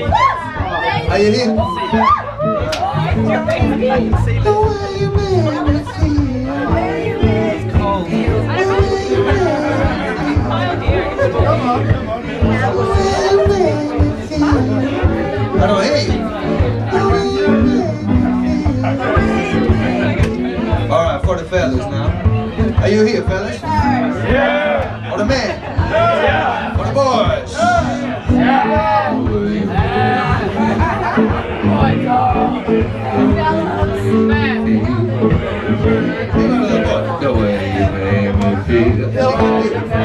Are you here? I don't hear you. Alright, for the fellas now. Are you here, fellas? Yeah! For the men? Yeah! For the boys? Yeah! The way you made me feel.